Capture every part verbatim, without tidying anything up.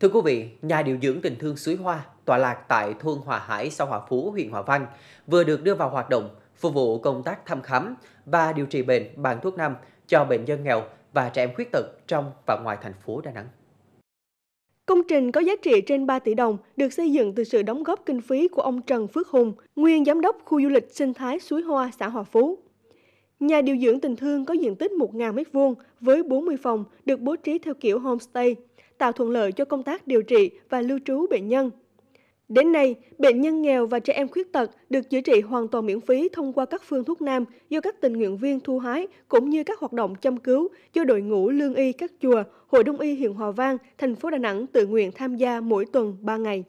Thưa quý vị, nhà điều dưỡng tình thương Suối Hoa tọa lạc tại thôn Hòa Hải, xã Hòa Phú, huyện Hòa Vang vừa được đưa vào hoạt động phục vụ công tác thăm khám và điều trị bệnh bằng thuốc nam cho bệnh nhân nghèo và trẻ em khuyết tật trong và ngoài thành phố Đà Nẵng. Công trình có giá trị trên ba tỷ đồng được xây dựng từ sự đóng góp kinh phí của ông Trần Phước Hùng, nguyên giám đốc khu du lịch sinh thái Suối Hoa, xã Hòa Phú. Nhà điều dưỡng tình thương có diện tích một nghìn mét vuông với bốn mươi phòng được bố trí theo kiểu homestay, tạo thuận lợi cho công tác điều trị và lưu trú bệnh nhân. Đến nay, bệnh nhân nghèo và trẻ em khuyết tật được chữa trị hoàn toàn miễn phí thông qua các phương thuốc nam do các tình nguyện viên thu hái, cũng như các hoạt động chăm cứu do đội ngũ lương y các chùa, Hội Đông y huyện Hòa Vang, thành phố Đà Nẵng tự nguyện tham gia mỗi tuần ba ngày.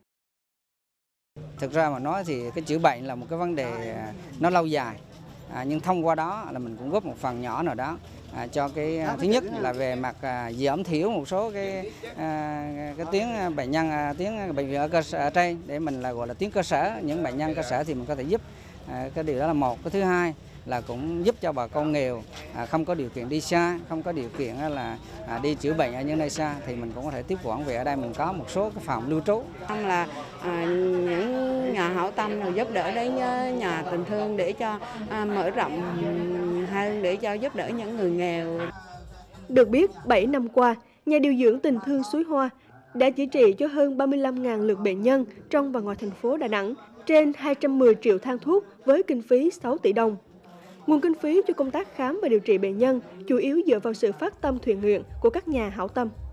Thực ra mà nói thì cái chữa bệnh là một cái vấn đề nó lâu dài, à, nhưng thông qua đó là mình cũng góp một phần nhỏ nào đó à, cho cái thứ nhất là về mặt à, giảm thiểu một số cái à, cái tuyến bệnh nhân à, tuyến bệnh viện ở cơ sở ở trên để mình là gọi là tuyến cơ sở, những bệnh nhân cơ sở thì mình có thể giúp, à, cái điều đó là một. Cái thứ hai là cũng giúp cho bà con nghèo à, không có điều kiện đi xa, không có điều kiện là à, đi chữa bệnh ở những nơi xa thì mình cũng có thể tiếp quản về ở đây mình có một số cái phòng lưu trú. Là à, những nhà hảo tâm rồi giúp đỡ đến nhà tình thương để cho à, mở rộng hơn để cho giúp đỡ những người nghèo. Được biết, bảy năm qua, nhà điều dưỡng tình thương Suối Hoa đã chữa trị cho hơn ba mươi lăm nghìn lượt bệnh nhân trong và ngoài thành phố Đà Nẵng, trên hai trăm mười triệu thang thuốc với kinh phí sáu tỷ đồng. Nguồn kinh phí cho công tác khám và điều trị bệnh nhân chủ yếu dựa vào sự phát tâm thiện nguyện của các nhà hảo tâm.